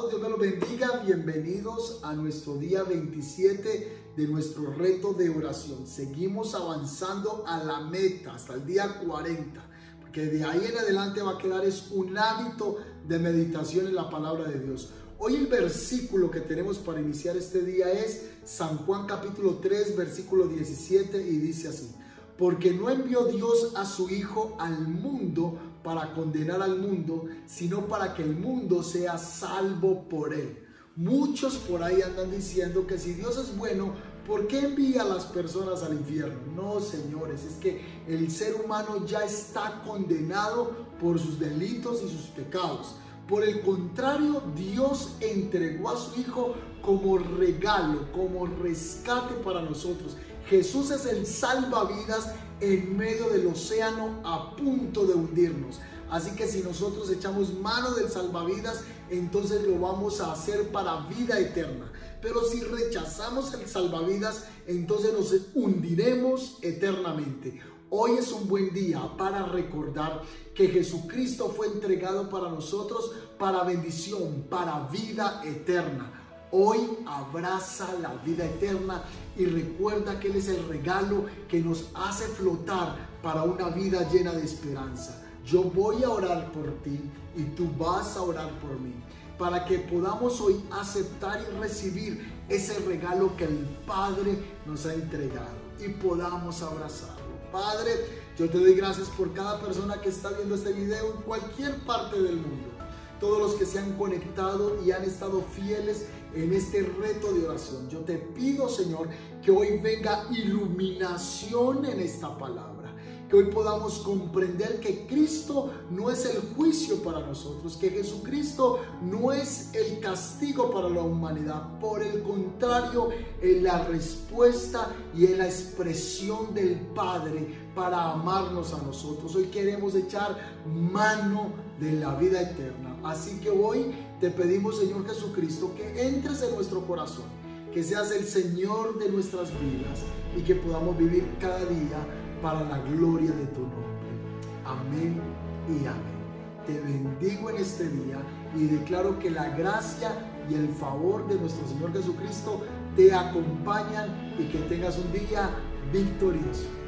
amados, Dios me los bendiga. Bienvenidos a nuestro día 27 de nuestro reto de oración. Seguimos avanzando a la meta hasta el día 40, porque de ahí en adelante va a quedar es un hábito de meditación en la palabra de Dios. Hoy el versículo que tenemos para iniciar este día es San Juan capítulo 3, versículo 17, y dice así: porque no envió Dios a su Hijo al mundo para condenar al mundo, sino para que el mundo sea salvo por él. Muchos por ahí andan diciendo que si Dios es bueno, ¿por qué envía a las personas al infierno? No, señores, es que el ser humano ya está condenado por sus delitos y sus pecados. Por el contrario, Dios entregó a su Hijo como regalo, como rescate para nosotros. Jesús es el salvavidas en medio del océano a punto de hundirnos. Así que si nosotros echamos mano del salvavidas, entonces lo vamos a hacer para vida eterna. Pero si rechazamos el salvavidas, entonces nos hundiremos eternamente. Hoy es un buen día para recordar que Jesucristo fue entregado para nosotros, para bendición, para vida eterna. Hoy abraza la vida eterna y recuerda que Él es el regalo que nos hace flotar para una vida llena de esperanza. Yo voy a orar por ti y tú vas a orar por mí, para que podamos hoy aceptar y recibir ese regalo que el Padre nos ha entregado y podamos abrazarlo. Padre, yo te doy gracias por cada persona que está viendo este video en cualquier parte del mundo. Todos los que se han conectado y han estado fieles en este reto de oración. Yo te pido, Señor, que hoy venga iluminación en esta palabra. Que hoy podamos comprender que Cristo no es el juicio para nosotros, que Jesucristo no es el castigo para la humanidad. Por el contrario, es la respuesta y es la expresión del Padre para amarnos a nosotros. Hoy queremos echar mano de la vida eterna. Así que hoy te pedimos, Señor Jesucristo, que entres en nuestro corazón, que seas el Señor de nuestras vidas y que podamos vivir cada día para la gloria de tu nombre. Amén y amén. Te bendigo en este día y declaro que la gracia y el favor de nuestro Señor Jesucristo te acompañan y que tengas un día victorioso.